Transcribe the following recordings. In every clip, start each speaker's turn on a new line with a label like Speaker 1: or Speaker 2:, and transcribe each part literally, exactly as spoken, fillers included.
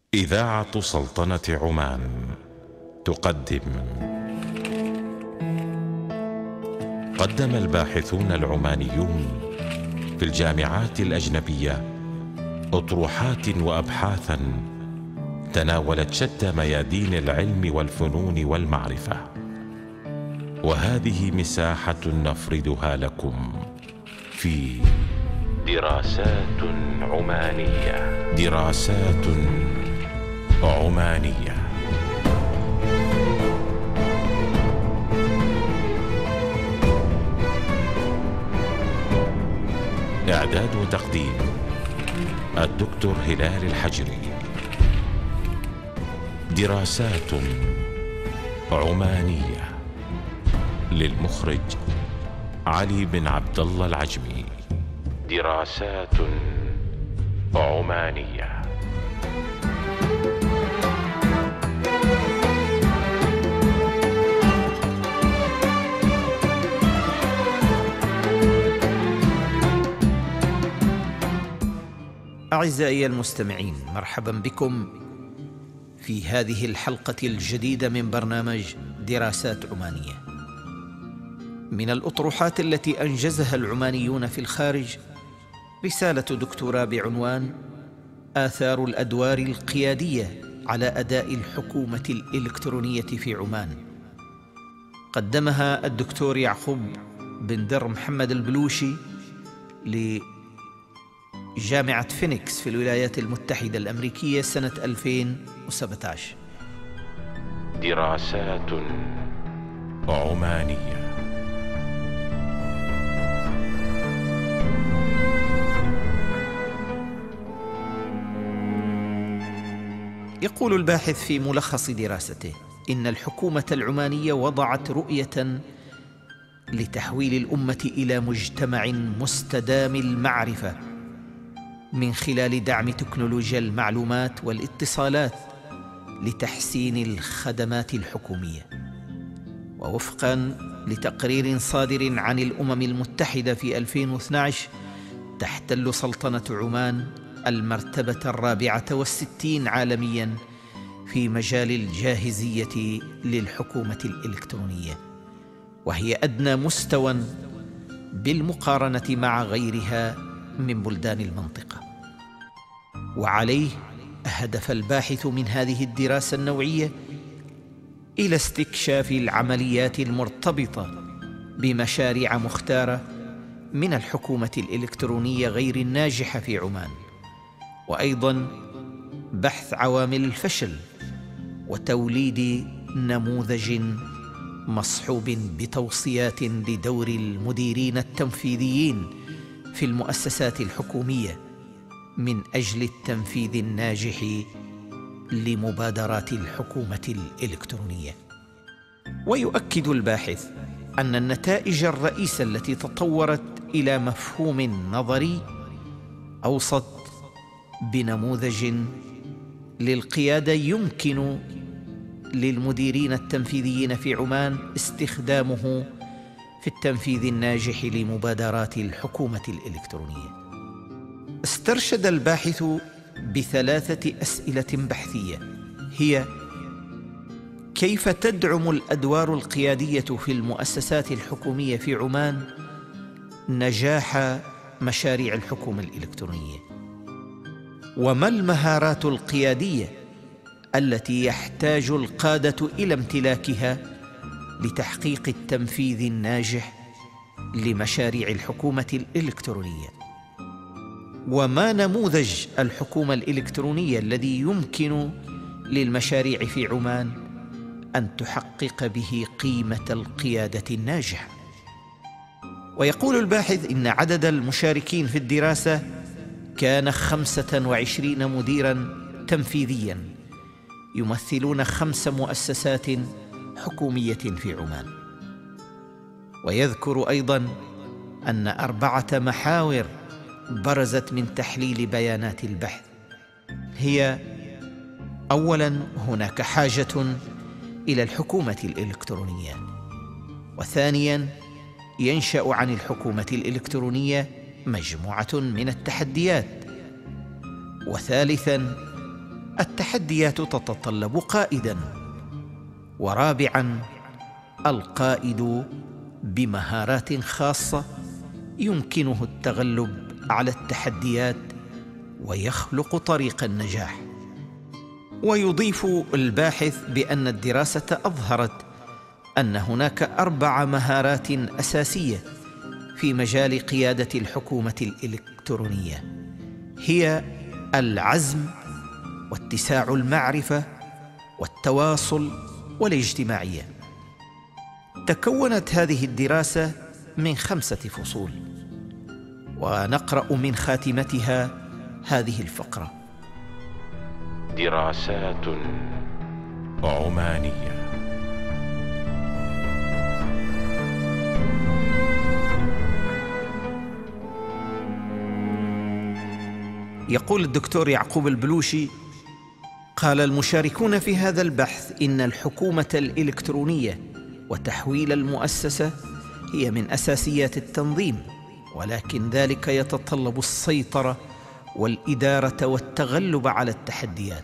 Speaker 1: إذاعة سلطنة عمان تقدم. قدم الباحثون العمانيون في الجامعات الأجنبية أطروحات وأبحاثا تناولت شتى ميادين العلم والفنون والمعرفة، وهذه مساحة نفردها لكم في دراسات عمانية. دراسات عمانية. إعداد وتقديم الدكتور هلال الحجري. دراسات عمانية للمخرج علي بن عبد الله العجمي. دراسات عمانية.
Speaker 2: أعزائي المستمعين، مرحبا بكم في هذه الحلقة الجديدة من برنامج دراسات عمانية. من الأطروحات التي أنجزها العمانيون في الخارج رسالة دكتوراه بعنوان آثار الأدوار القيادية على أداء الحكومة الإلكترونية في عمان. قدمها الدكتور يعقوب بن در محمد البلوشي لجامعة فينيكس في الولايات المتحدة الأمريكية سنة ألفين وسبعة عشر.
Speaker 1: دراسات عمانية.
Speaker 2: يقول الباحث في ملخص دراسته: إن الحكومة العمانية وضعت رؤية لتحويل الأمة إلى مجتمع مستدام المعرفة من خلال دعم تكنولوجيا المعلومات والاتصالات لتحسين الخدمات الحكومية. ووفقاً لتقرير صادر عن الأمم المتحدة في ألفين واثني عشر، تحتل سلطنة عمان المرتبة الرابعة والستين عالمياً في مجال الجاهزية للحكومة الإلكترونية، وهي أدنى مستوى بالمقارنة مع غيرها من بلدان المنطقة. وعليه هدف الباحث من هذه الدراسة النوعية إلى استكشاف العمليات المرتبطة بمشاريع مختارة من الحكومة الإلكترونية غير الناجحة في عمان، وأيضاً بحث عوامل الفشل وتوليد نموذج مصحوب بتوصيات لدور المديرين التنفيذيين في المؤسسات الحكومية من أجل التنفيذ الناجح لمبادرات الحكومة الإلكترونية. ويؤكد الباحث أن النتائج الرئيسة التي تطورت إلى مفهوم نظري أوصت بنموذج للقيادة يمكن للمديرين التنفيذيين في عمان استخدامه في التنفيذ الناجح لمبادرات الحكومة الإلكترونية. استرشد الباحث بثلاثة أسئلة بحثية، هي: كيف تدعم الأدوار القيادية في المؤسسات الحكومية في عمان نجاح مشاريع الحكومة الإلكترونية؟ وما المهارات القيادية التي يحتاج القادة إلى امتلاكها لتحقيق التنفيذ الناجح لمشاريع الحكومة الإلكترونية؟ وما نموذج الحكومة الإلكترونية الذي يمكن للمشاريع في عمان أن تحقق به قيمة القيادة الناجحة؟ ويقول الباحث إن عدد المشاركين في الدراسة كان خمسة وعشرين مديراً تنفيذياً يمثلون خمس مؤسسات حكومية في عمان. ويذكر أيضاً أن أربعة محاور برزت من تحليل بيانات البحث، هي: أولاً، هناك حاجة إلى الحكومة الإلكترونية. وثانياً، ينشأ عن الحكومة الإلكترونية مجموعة من التحديات. وثالثاً، التحديات تتطلب قائداً. ورابعاً، القائد بمهارات خاصة يمكنه التغلب على التحديات ويخلق طريق النجاح. ويضيف الباحث بأن الدراسة أظهرت أن هناك أربع مهارات أساسية في مجال قيادة الحكومة الإلكترونية، هي العزم واتساع المعرفة والتواصل والاجتماعية. تكونت هذه الدراسة من خمسة فصول، ونقرأ من خاتمتها هذه الفقرة:
Speaker 1: دراسات عمانية.
Speaker 2: يقول الدكتور يعقوب البلوشي: قال المشاركون في هذا البحث إن الحكومة الإلكترونية وتحويل المؤسسة هي من أساسيات التنظيم، ولكن ذلك يتطلب السيطرة والإدارة والتغلب على التحديات.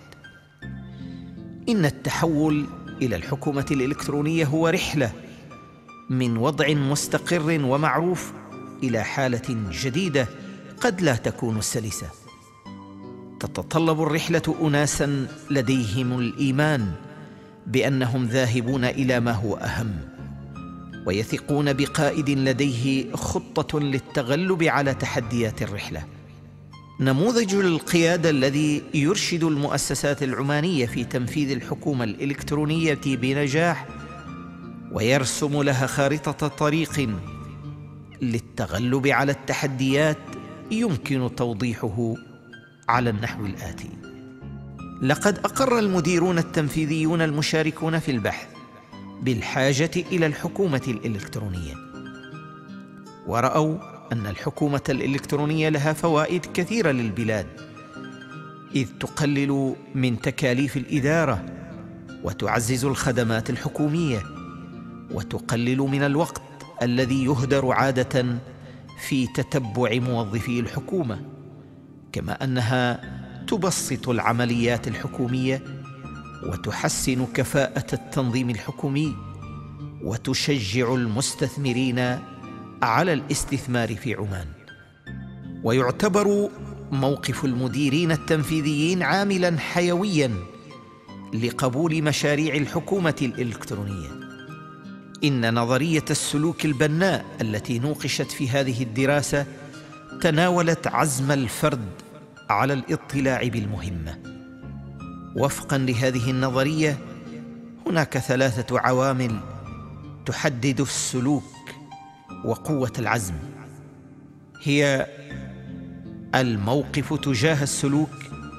Speaker 2: إن التحول إلى الحكومة الإلكترونية هو رحلة من وضع مستقر ومعروف إلى حالة جديدة قد لا تكون سلسة. تتطلب الرحلة أناساً لديهم الإيمان بأنهم ذاهبون إلى ما هو أهم، ويثقون بقائد لديه خطة للتغلب على تحديات الرحلة. نموذج القيادة الذي يرشد المؤسسات العمانية في تنفيذ الحكومة الإلكترونية بنجاح ويرسم لها خارطة طريق للتغلب على التحديات يمكن توضيحه على النحو الآتي: لقد أقر المديرون التنفيذيون المشاركون في البحث بالحاجة إلى الحكومة الإلكترونية، ورأوا أن الحكومة الإلكترونية لها فوائد كثيرة للبلاد، إذ تقلل من تكاليف الإدارة وتعزز الخدمات الحكومية وتقلل من الوقت الذي يهدر عادة في تتبع موظفي الحكومة، كما أنها تبسط العمليات الحكومية وتحسن كفاءة التنظيم الحكومي وتشجع المستثمرين على الاستثمار في عمان. ويعتبر موقف المديرين التنفيذيين عاملاً حيوياً لقبول مشاريع الحكومة الإلكترونية. إن نظرية السلوك البناء التي نوقشت في هذه الدراسة تناولت عزم الفرد على الاطلاع بالمهمة. وفقاً لهذه النظرية هناك ثلاثة عوامل تحدد السلوك وقوة العزم، هي الموقف تجاه السلوك،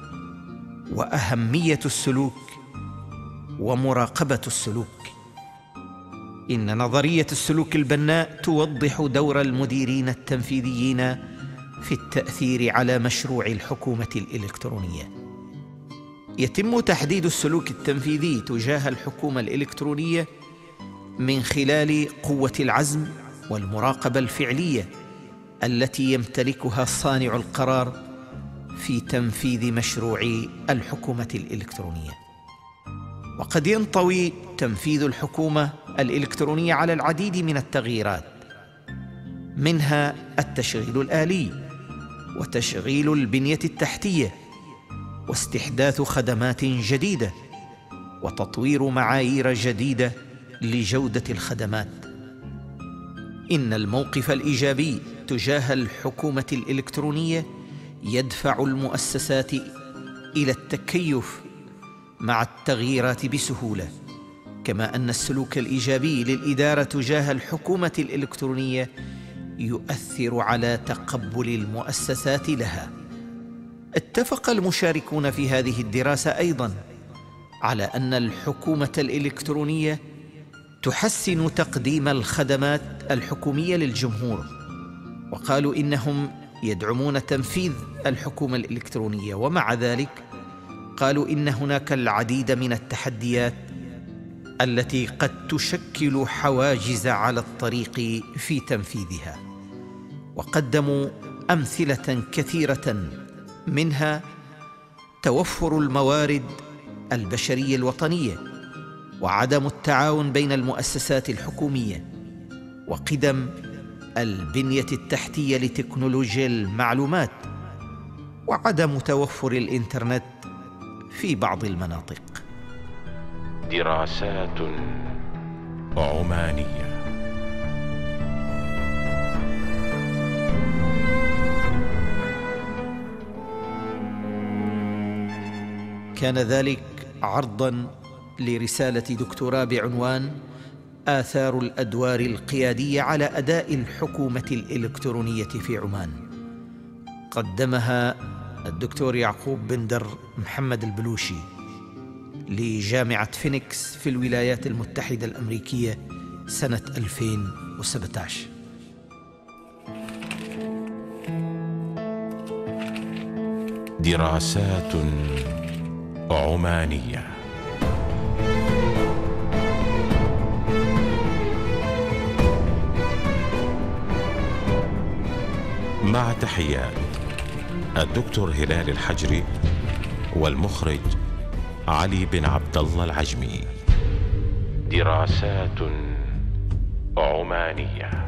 Speaker 2: وأهمية السلوك، ومراقبة السلوك. إن نظرية السلوك البناء توضح دور المديرين التنفيذيين في التأثير على مشروع الحكومة الإلكترونية. يتم تحديد السلوك التنفيذي تجاه الحكومة الإلكترونية من خلال قوة العزم والمراقبة الفعلية التي يمتلكها صانع القرار في تنفيذ مشروع الحكومة الإلكترونية. وقد ينطوي تنفيذ الحكومة الإلكترونية على العديد من التغييرات، منها التشغيل الآلي وتشغيل البنية التحتية واستحداث خدمات جديدة وتطوير معايير جديدة لجودة الخدمات. إن الموقف الإيجابي تجاه الحكومة الإلكترونية يدفع المؤسسات إلى التكيف مع التغييرات بسهولة، كما أن السلوك الإيجابي للإدارة تجاه الحكومة الإلكترونية يؤثر على تقبل المؤسسات لها. اتفق المشاركون في هذه الدراسة أيضاً على أن الحكومة الإلكترونية تحسن تقديم الخدمات الحكومية للجمهور، وقالوا إنهم يدعمون تنفيذ الحكومة الإلكترونية، ومع ذلك قالوا إن هناك العديد من التحديات التي قد تشكل حواجز على الطريق في تنفيذها. وقدموا أمثلة كثيرة، منها توفر الموارد البشرية الوطنية، وعدم التعاون بين المؤسسات الحكومية، وقدم البنية التحتية لتكنولوجيا المعلومات، وعدم توفر الإنترنت في بعض المناطق.
Speaker 1: دراسات عمانية.
Speaker 2: كان ذلك عرضاً لرسالة دكتوراه بعنوان آثار الأدوار القيادية على أداء الحكومة الإلكترونية في عمان، قدمها الدكتور يعقوب بن در محمد البلوشي لجامعة فينيكس في الولايات المتحدة الأمريكية سنة ألفين وسبعة عشر.
Speaker 1: دراسات عمانية. مع تحيات الدكتور هلال الحجري والمخرج علي بن عبد الله العجمي. دراسات عمانية.